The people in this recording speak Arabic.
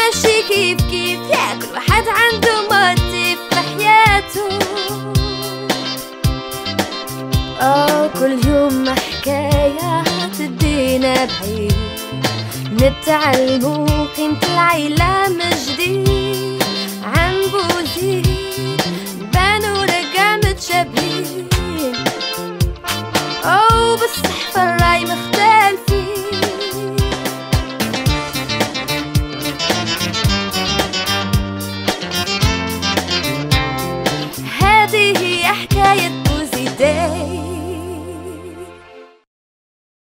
ماشي كيف كيف، يا كل واحد عنده موتيف في حياته. كل يوم حكاية تدينا بعيد، نتعلمو قيمة العيلة من جديد. عن بوزيد بانو رجع متشابهين، بصح في الراي مختلف.